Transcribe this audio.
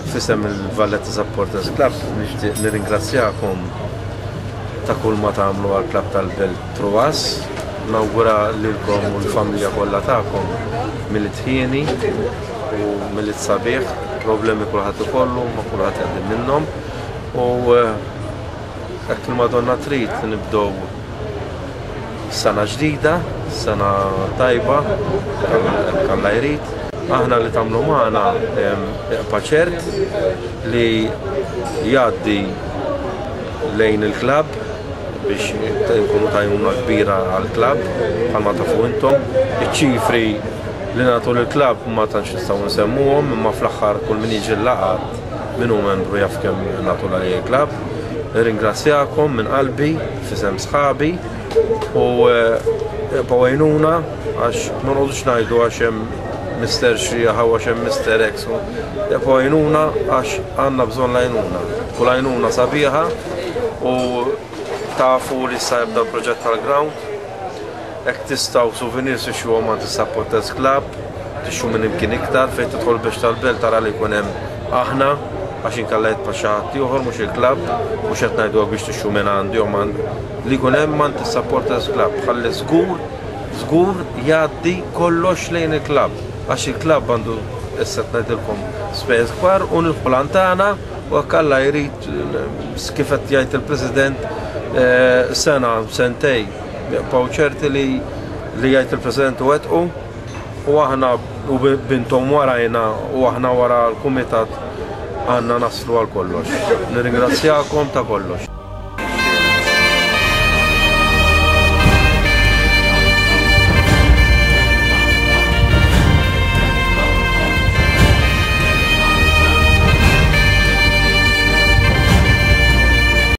Fisem il-Valletta Supporters Club nixtieq nirringrazzjakom ta' kull ma tagħmlu għall-klabb tal-Belt Truwas. Nawgura lilkom u l-familja kollha tagħkom mill-tħieni u mill-sabiħ, problemi kulħadd ikollu ma kulħadd jgħaddi minnhom u hekk il-Madonna trid nibdew sena ġdida, sena tajba, Alla jrid. Aħna li tagħmlu magħna paċert li jgħaddi lejn il-klabb biex nkunu tajnuna kbira għall-klabb bħalma tafu intom. Iċ-ċifri li nagħtu lill-klabb ma tantx nistgħu nsemmuhom, imma fl-aħħar kull min jiġi laqgħat min hu membru jaf kemm nagħtu lill-klabb. Nirringrazzjakom minn qalbi f'isem sħabi u għajnuna għax ma nqogħdux ngħidu għax hemm Mr. Xrieħa u għax hemm Mr. X. Għajnuna għax għandna bżonn l-għajnuna. Kull għajnuna sabiħa u tafu li issa jibda l-proġett tal-ground. Hekk tistgħu souvenirs ixxu għal Supporters Club, tixxu minn imkien iktar fejn tidħol biex tal-Belt tara li jkun hemm aħna għax inkella jitba' xi ħadd ieħor mhux il-klabb, mhux qed ngħidu biex tixxu minn għandi li jkun hemm Supporters Club. Ħalli żgur jgħaddi kollox lejn il-klabb għax il-klabb għandu issa ngħidilkom spejjeż kbar u l-plan tagħna u hekk Alla jrid kif qed jgħid il-President sena sentej ċerti li jgħid il-President wettqu u aħna u bintom warajna u aħna wara l-Kumitat għandna naslu għal kollox. Nirringrazzjakom ta' kollox.